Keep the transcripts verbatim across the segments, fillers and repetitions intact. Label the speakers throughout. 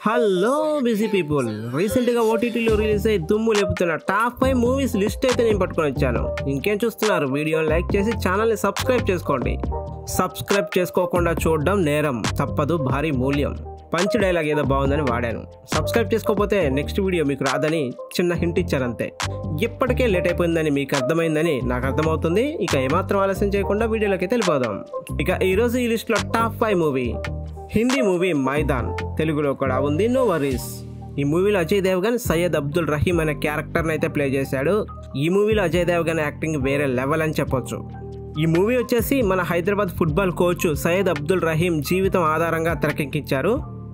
Speaker 1: Hello busy people, రీసెంట్గా ఓటీటీలో release అయ్యి దుమ్ము లేపుతున్న టాప్ ఫైవ్ మూవీస్ లిస్ట్ అయితే నేను పట్టుకొని వచ్చాను. ఇంకేం చూస్తున్నారు? వీడియోని లైక్ చేసి ఛానల్ని సబ్స్క్రైబ్ చేసుకోండి. సబ్స్క్రైబ్ చేసుకోకుండా చూడడం నేరం, తప్పదు భారీ మూల్యం. పంచ్ డైలాగ్ ఏదో బాగుందని వాడాను. సబ్స్క్రైబ్ చేసుకోకపోతే నెక్స్ట్ వీడియో మీకు రాదని చిన్న హింట్ ఇచ్చారంతే. ఇప్పటికే లేట్ అయిపోయిందని మీకు అర్థమైందని నాకు అర్థమవుతుంది. ఇక ఏమాత్రం ఆలస్యం చేయకుండా వీడియోలోకి వెళ్ళిపోదాం. ఇక ఈరోజు ఈ లిస్ట్లో top five movie Hindi movie Maidaan, తెలుగులో కూడా ఉంది నో వరీస్. ఈ మూవీలో అజయ్ దేవగన్ సయ్యద్ అబ్దుల్ రహీం అనే క్యారెక్టర్ని అయితే ప్లే చేశాడు. ఈ మూవీలో అజయ్ దేవగన్ యాక్టింగ్ వేరే లెవెల్ అని చెప్పొచ్చు. ఈ మూవీ వచ్చేసి మన హైదరాబాద్ ఫుట్బాల్ కోచ్ సయ్యద్ అబ్దుల్ రహీం జీవితం ఆధారంగా తెరకెక్కించారు.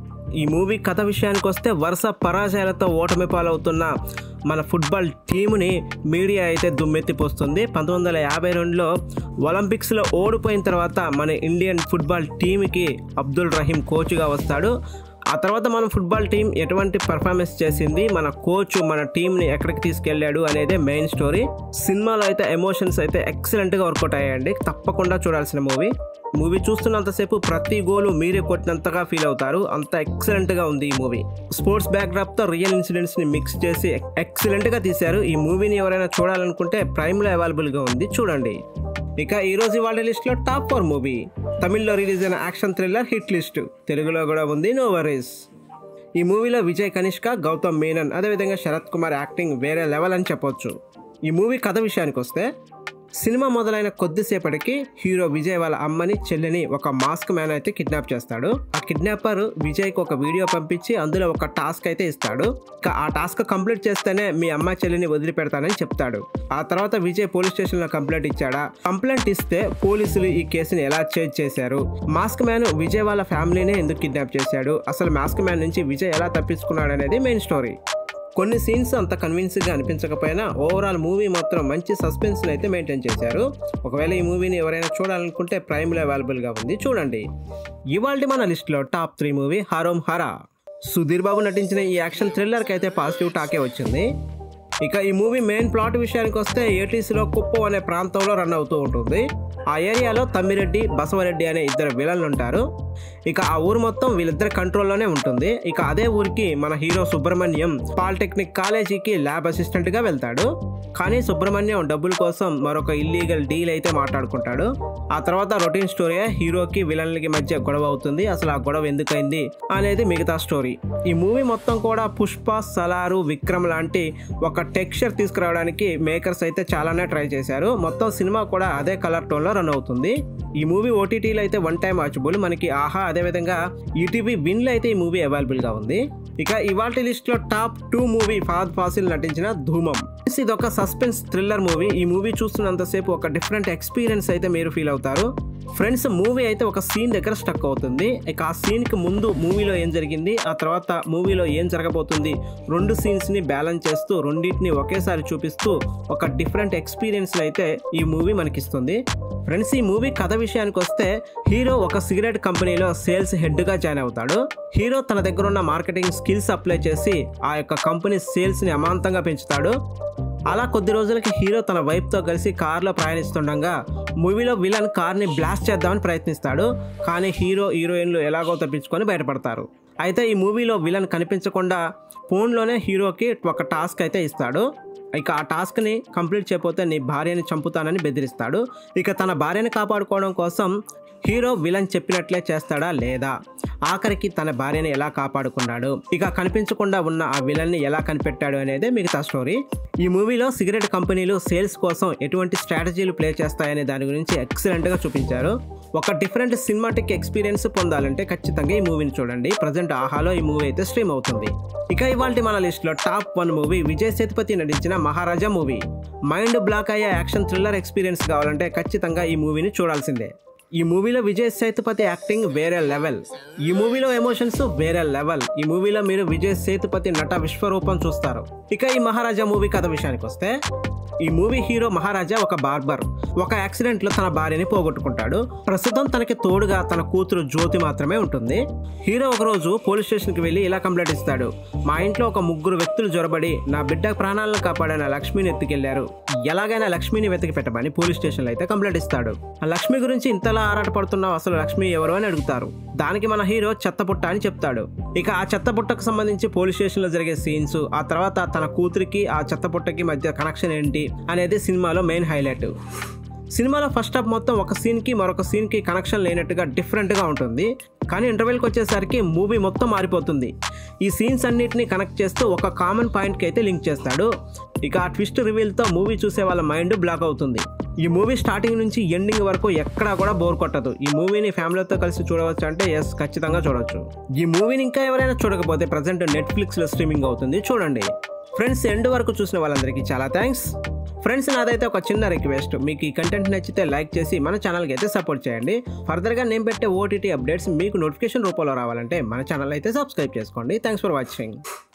Speaker 1: ఈ మూవీ కథ విషయానికి వస్తే వరుస పరాజయాలతో ఓటమి పాలవుతున్న మన ఫుట్బాల్ టీముని మీడియా అయితే దుమ్మెత్తిపోస్తుంది. పంతొమ్మిది వందల యాభై రెండులో ఒలింపిక్స్లో ఓడిపోయిన తర్వాత మన ఇండియన్ ఫుట్బాల్ టీంకి అబ్దుల్ రహీం కోచ్గా వస్తాడు. ఆ తర్వాత మన ఫుట్బాల్ టీం ఎటువంటి పర్ఫార్మెన్స్ చేసింది, మన కోచ్ మన టీంని ఎక్కడికి తీసుకెళ్ళాడు అనేదే మెయిన్ స్టోరీ. సినిమాలో అయితే ఎమోషన్స్ అయితే ఎక్సలెంట్గా వర్కౌట్ అయ్యాయండి. తప్పకుండా చూడాల్సిన మూవీ. మూవీ చూస్తున్నంతసేపు ప్రతి గోలు మీరే కొట్టినంతగా ఫీల్ అవుతారు. అంత ఎక్సలెంట్గా ఉంది ఈ మూవీ. స్పోర్ట్స్ బ్యాక్డ్రాప్తో రియల్ ఇన్సిడెంట్స్ని మిక్స్ చేసి ఎక్సలెంట్గా తీశారు. ఈ మూవీని ఎవరైనా చూడాలనుకుంటే ప్రైమ్లో అవైలబుల్గా ఉంది, చూడండి. ఇక ఈరోజు వాళ్ళ లిస్ట్లో టాప్ ఫోర్ మూవీ తమిళ్లో రిలీజ్ అయిన యాక్షన్ థ్రిల్లర్ హిట్ లిస్ట్, తెలుగులో కూడా ఉంది నో వరీస్. ఈ మూవీలో విజయ్ కనిష్క, గౌతమ్ మీనన్, అదేవిధంగా శరత్ కుమార్ యాక్టింగ్ వేరే లెవెల్ అని చెప్పొచ్చు. ఈ మూవీ కథ విషయానికి వస్తే సినిమా మొదలైన కొద్దిసేపటికి హీరో విజయ్ వాళ్ళ అమ్మని చెల్లిని ఒక మాస్క్ మ్యాన్ అయితే కిడ్నాప్ చేస్తాడు. ఆ కిడ్నాపర్ విజయ్కి ఒక వీడియో పంపించి అందులో ఒక టాస్క్ అయితే ఇస్తాడు. ఇక ఆ టాస్క్ కంప్లీట్ చేస్తేనే మీ అమ్మ చెల్లిని వదిలిపెడతానని చెప్తాడు. ఆ తర్వాత విజయ్ పోలీస్ స్టేషన్లో కంప్లైంట్ ఇచ్చాడా? కంప్లైంట్ ఇస్తే పోలీసులు ఈ కేసుని ఎలా చేజ్ చేశారు? మాస్క్ మ్యాన్ విజయ్ వాళ్ళ ఫ్యామిలీనే ఎందుకు కిడ్నాప్ చేశాడు? అసలు మాస్క్ మ్యాన్ నుంచి విజయ్ ఎలా తప్పించుకున్నాడు అనేది మెయిన్ స్టోరీ. కొన్ని సీన్స్ అంత కన్విన్సింగ్గా అనిపించకపోయినా ఓవరాల్ మూవీ మాత్రం మంచి సస్పెన్స్ని అయితే మెయింటైన్ చేశారు. ఒకవేళ ఈ మూవీని ఎవరైనా చూడాలనుకుంటే ప్రైమ్లో అవైలబుల్గా ఉంది, చూడండి. ఇవాళ మన లిస్ట్లో top three movie Harom Hara. Sudheer Babu నటించిన ఈ యాక్షన్ థ్రిల్లర్కి అయితే పాజిటివ్ టాకే వచ్చింది. ఇక ఈ మూవీ మెయిన్ ప్లాట్ విషయానికి వస్తే ఏటీసీలో కుప్పం అనే ప్రాంతంలో రన్ అవుతూ ఉంటుంది. ఆ ఏరియాలో తమ్మిరెడ్డి, బసవరెడ్డి అనే ఇద్దరు విలన్లు ఉంటారు. ఇక ఆ ఊరు మొత్తం వీళ్ళిద్దరి కంట్రోల్లోనే ఉంటుంది. ఇక అదే ఊరికి మన హీరో సుబ్రహ్మణ్యం పాలిటెక్నిక్ కాలేజీకి ల్యాబ్ అసిస్టెంట్గా వెళ్తాడు. కానీ సుబ్రహ్మణ్యం డబ్బుల కోసం మరొక ఇల్లీగల్ డీల్ అయితే మాట్లాడుకుంటాడు. ఆ తర్వాత రొటీన్ స్టోరీ హీరోకి విలన్లకి మధ్య గొడవ అవుతుంది. అసలు ఆ గొడవ ఎందుకైంది అనేది మిగతా స్టోరీ. ఈ మూవీ మొత్తం కూడా పుష్ప, సలారు, విక్రమ్ లాంటి ఒక టెక్స్చర్ తీసుకురావడానికి మేకర్స్ అయితే చాలానే ట్రై చేశారు. మొత్తం సినిమా కూడా అదే కలర్ టోన్లో రన్ అవుతుంది. ఈ మూవీ ఓటీటీలో అయితే వన్ టైం వాచబుల్. మనకి ఆహా అదేవిధంగా ఈటీవీ విన్లో అయితే ఈ మూవీ అవైలబుల్గా ఉంది. ఇక ఇవాల్టి లిస్ట్లో top two movie Fahadh Faasil నటించిన ధూమం. ఇది ఒక సస్పెన్స్ థ్రిల్లర్ మూవీ. ఈ మూవీ చూస్తున్నంతసేపు ఒక డిఫరెంట్ ఎక్స్పీరియన్స్ అయితే మీరు ఫీల్ అవుతారు. ఫ్రెండ్స్, మూవీ అయితే ఒక సీన్ దగ్గర స్టక్ అవుతుంది. ఇక ఆ సీన్కి ముందు మూవీలో ఏం జరిగింది, ఆ తర్వాత మూవీలో ఏం జరగబోతుంది, రెండు సీన్స్ని బ్యాలెన్స్ చేస్తూ రెండింటిని ఒకేసారి చూపిస్తూ ఒక డిఫరెంట్ ఎక్స్పీరియన్స్ అయితే ఈ మూవీ మనకిస్తుంది. ఫ్రెండ్స్, ఈ మూవీ కథ విషయానికి వస్తే హీరో ఒక సిగరెట్ కంపెనీలో సేల్స్ హెడ్గా జాయిన్ అవుతాడు. హీరో తన దగ్గర ఉన్న మార్కెటింగ్ స్కిల్స్ అప్లై చేసి ఆ యొక్క కంపెనీ సేల్స్ని అమాంతంగా పెంచుతాడు. అలా కొద్ది రోజులకి హీరో తన వైఫ్తో కలిసి కార్లో ప్రయాణిస్తుండగా మూవీలో విలన్ కార్ని బ్లాస్ట్ చేద్దామని ప్రయత్నిస్తాడు. కానీ హీరో హీరోయిన్లు ఎలాగో తప్పించుకొని బయటపడతారు. అయితే ఈ మూవీలో విలన్ కనిపించకుండా ఫోన్లోనే హీరోకి ఒక టాస్క్ అయితే ఇస్తాడు. ఇక ఆ టాస్క్ని కంప్లీట్ చేయకపోతే నీ భార్యని చంపుతానని బెదిరిస్తాడు. ఇక తన భార్యని కాపాడుకోవడం కోసం హీరో విలన్ చెప్పినట్లే చేస్తాడా లేదా, ఆఖరికి తన భార్యని ఎలా కాపాడుకున్నాడు, ఇక కనిపించకుండా ఉన్న ఆ విలన్ని ఎలా కనిపెట్టాడు అనేదే మిగతా స్టోరీ. ఈ మూవీలో సిగరెట్ కంపెనీలు సేల్స్ కోసం ఎటువంటి స్ట్రాటజీలు ప్లే చేస్తాయనే దాని గురించి ఎక్సలెంట్గా చూపించారు. ఒక డిఫరెంట్ సినిమాటిక్ ఎక్స్పీరియన్స్ పొందాలంటే ఖచ్చితంగా ఈ మూవీని చూడండి. ప్రజెంట్ ఆహాలో ఈ మూవీ అయితే స్ట్రీమ్ అవుతుంది. ఇక ఇవాళ మన లిస్ట్లో top one movie Vijay Sethupathi నటించిన మహారాజా మూవీ. మైండ్ బ్లాక్ అయ్యే యాక్షన్ థ్రిల్లర్ ఎక్స్పీరియన్స్ కావాలంటే ఖచ్చితంగా ఈ మూవీని చూడాల్సిందే. ఈ మూవీలో విజయ్ సేతుపతి యాక్టింగ్ వేరే లెవెల్. ఈ మూవీలో ఎమోషన్స్ వేరే లెవెల్. ఈ మూవీలో మీరు విజయ్ సేతుపతి నట విశ్వరూపం చూస్తారు. ఇక ఈ మహారాజా మూవీ కథ విషయానికి వస్తే ఈ మూవీ హీరో మహారాజా ఒక బార్బర్. ఒక యాక్సిడెంట్ లో తన భార్యని పోగొట్టుకుంటాడు. ప్రస్తుతం తనకి తోడుగా తన కూతురు జ్యోతి మాత్రమే ఉంటుంది. హీరో ఒక రోజు పోలీస్ స్టేషన్ కి వెళ్లి ఇలా కంప్లైంట్ ఇస్తాడు. మా ఇంట్లో ఒక ముగ్గురు వ్యక్తులు జొరబడి నా బిడ్డ ప్రాణాలను కాపాడిన లక్ష్మిని ఎత్తుకెళ్లారు. ఎలాగైనా లక్ష్మిని వెతికి పెట్టమని పోలీస్ స్టేషన్ లో అయితే కంప్లైంట్ ఇస్తాడు. ఆ లక్ష్మి గురించి ఇంతలా ఆరాటపడుతున్నావు, అసలు లక్ష్మి ఎవరు అని అడుగుతారు. దానికి మన హీరో చెత్తపుట్ట అని చెప్తాడు. ఇక ఆ చెత్తపుట్టకు సంబంధించి పోలీస్ స్టేషన్ లో జరిగే సీన్స్, ఆ తర్వాత తన కూతురికి ఆ చెత్తపుట్టకి మధ్య కనెక్షన్ ఏంటి అనేది సినిమాలో మెయిన్ హైలైట్. సినిమాలో ఫస్ట్ హాఫ్ మొత్తం ఒక సీన్ కి మరొక సీన్ కి కనెక్షన్ లేనట్టుగా డిఫరెంట్ గా ఉంటుంది. కానీ ఇంటర్వెల్కి వచ్చేసరికి మూవీ మొత్తం మారిపోతుంది. ఈ సీన్స్ అన్నిటిని కనెక్ట్ చేస్తూ ఒక కామన్ పాయింట్ కి అయితే లింక్ చేస్తాడు. ఇక ఆ ట్విస్ట్ రివీల్ తో మూవీ చూసే వాళ్ళ మైండ్ బ్లాక్ అవుతుంది. ఈ మూవీ స్టార్టింగ్ నుంచి ఎండింగ్ వరకు ఎక్కడా కూడా బోర్ కొట్టదు. ఈ మూవీని ఫ్యామిలీతో కలిసి చూడవచ్చు అంటే ఎస్, ఖచ్చితంగా చూడవచ్చు. ఈ మూవీని ఇంకా ఎవరైనా చూడకపోతే ప్రజెంట్ నెట్ఫ్లిక్స్ లో స్ట్రీమింగ్ అవుతుంది, చూడండి. ఫ్రెండ్స్, ఎండ్ వరకు చూసిన వాళ్ళందరికీ చాలా థ్యాంక్స్. ఫ్రెండ్స్, నాదైతే ఒక చిన్న రిక్వెస్ట్, మీకు ఈ కంటెంట్ నచ్చితే లైక్ చేసి మన ఛానల్కి అయితే సపోర్ట్ చేయండి. ఫర్దర్గా నేను పెట్టే ఓటీటీ అప్డేట్స్ మీకు నోటిఫికేషన్ రూపంలో రావాలంటే మన ఛానల్ అయితే సబ్స్క్రైబ్ చేసుకోండి. Thanks for watching.